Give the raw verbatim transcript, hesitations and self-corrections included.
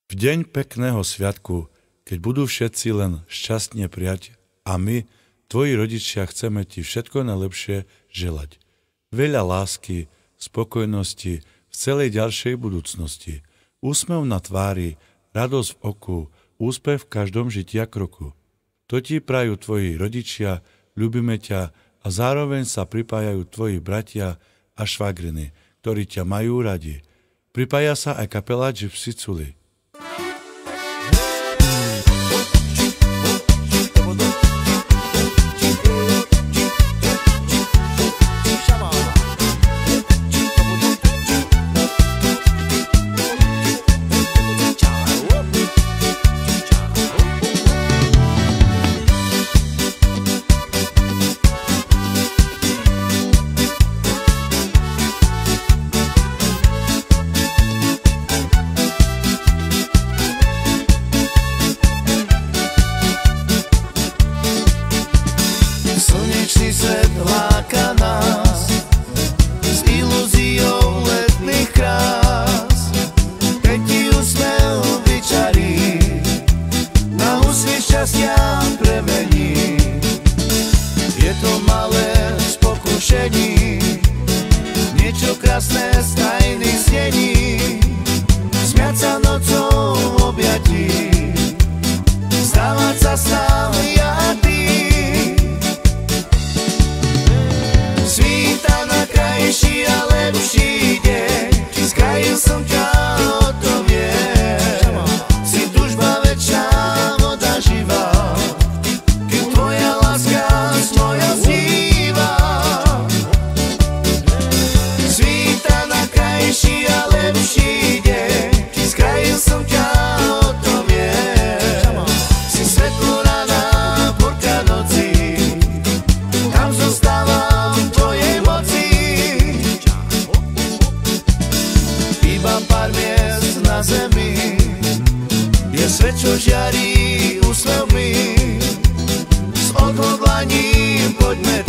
V deň pekného sviatku, keď budú všetci len šťastne prijať a my, tvoji rodičia, chceme ti všetko najlepšie želať. Veľa lásky, spokojnosti v celej ďalšej budúcnosti. Úsmev na tvári, radosť v oku, úspech v každom žitia kroku. To ti prajú tvoji rodičia, ľúbime ťa a zároveň sa pripájajú tvoji bratia a švagriny, ktorí ťa majú radi. Pripája sa aj kapela Gypsy Culi. Slnečný svet láka nás s ilúziou letných krás. Keď ti úsmev vyčarí, na úsmiech šťastia premení. Je to malé z pokušení, niečo krásne z tajných snení. Smiať sa nocou v objatí, stávať sa s nami a ty. Krajší a lepší deň, skrajil som ťa, o tom viem. Si túžba večná, voda živá, keď tvoja láska z mojho zníva. Svíta na krajší a lepší deň, skrajil som ťa, o tom viem. Si svetlo rána, burka noci, tam zostávam v tvojej moci. Iba pár miest na zemi je svet, čo žiarí úsmevmi. S odhodlaním poďme